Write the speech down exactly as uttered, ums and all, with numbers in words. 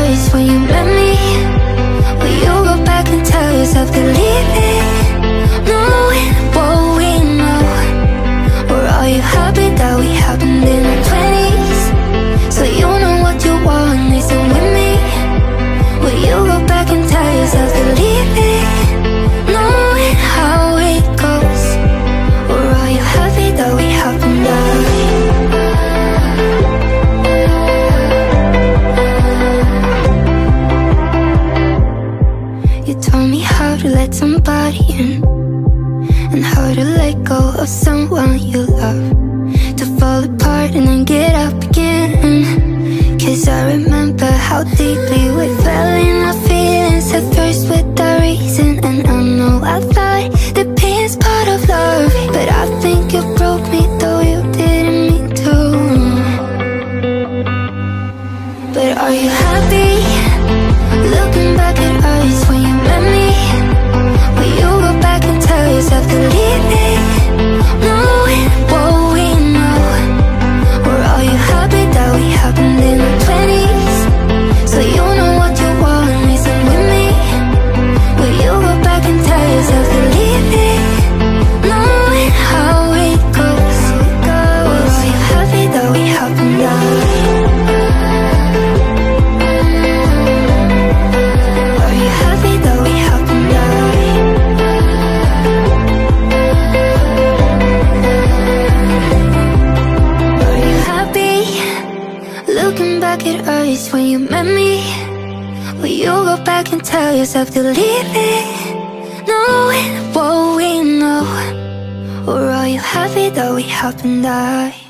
eyes when you met me? Will you go back and tell yourself to leave it, knowing what we know? Or are you happy that we happened in our twenties? So you know what you want, listen with me. Will you go back and tell yourself to leave it, knowing how it goes? Or are you happy that we happened out? You told me how to let somebody in, and how to let go of someone you love, to fall apart and then get up again. Cause I remember how deeply we fell in our feelings at first without reason. And I know I thought that pain's part of love, but I think you broke me though you didn't mean to. But are you happy looking back at us when you met me? Will you go back and tell yourself to leave it, knowing what we know? Or are you happy that we happened in our twenties? So you know what you want, listen with me. Will you go back and tell yourself to leave it, knowing how it goes? Or are you happy that we happened out? Are you happy that we happened out? Are you happy looking back at us when you met me? Will you go back and tell yourself to leave it, knowing what we know? Or are you happy that we happened out?